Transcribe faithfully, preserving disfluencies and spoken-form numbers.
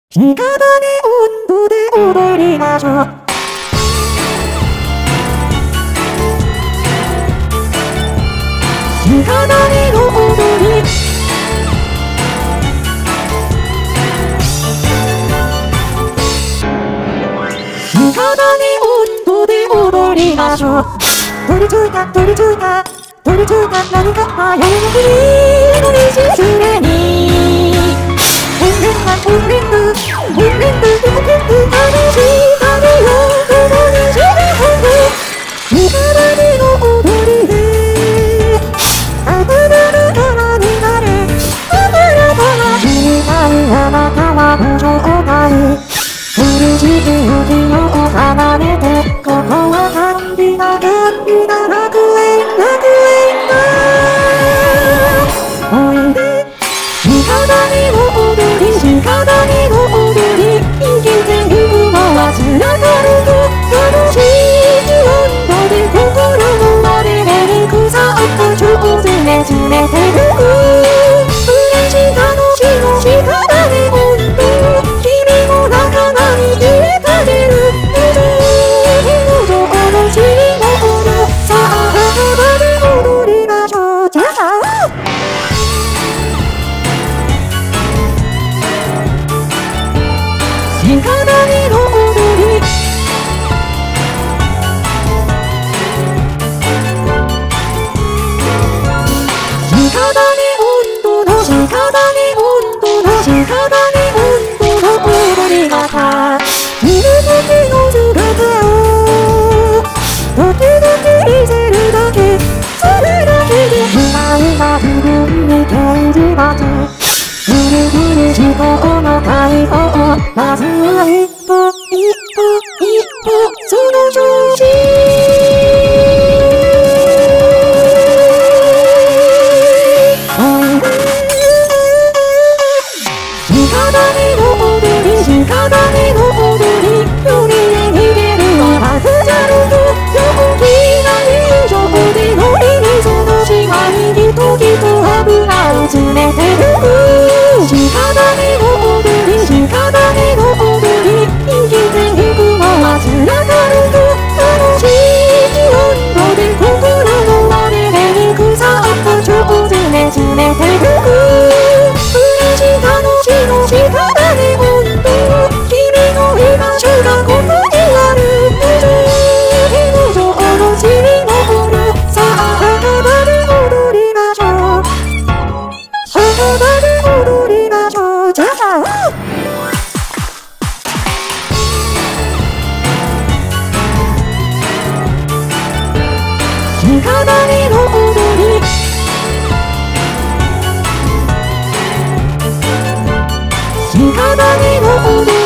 直羽温度で踊りましょう。直羽の踊り、直羽温度で踊りましょう。取りついた取りついた取りついた何か早いの国の道すれにオンレンがオンレングオンレングオンレング楽しい旅を共にするほど直羽の踊りであぶなるからになるあぶなからになるあなたは無状態苦しく息を離れてここは甘美な甘美な楽園楽園だおいで直羽の踊り直羽の踊り生きてゆくのはつながると楽しい温度で心の割れに腐った上手ね詰めてる嬉し楽しの直羽温度君の仲間に入れたれる直羽の踊り直羽温度の直羽温度の直羽温度の踊り方見る時の姿を時々見せるだけそれだけで不満な部分に掲示ますぐるぐる思考の解放まずは一歩一歩一歩その調子直羽の踊り直羽の踊り海へ逃げるはまずじゃろと大きな友情で乗りにその島にギトギト油を詰めてる直羽の踊り直羽の踊り生きてゆくのはつながると楽しい温度で心の割れに腐った上手ね詰めてる嬉し楽しの直羽温度君の居場所がここにある無情の地に登るさあ直羽で踊りましょう直羽で踊りましょうじゃあ直羽の踊り直羽の踊り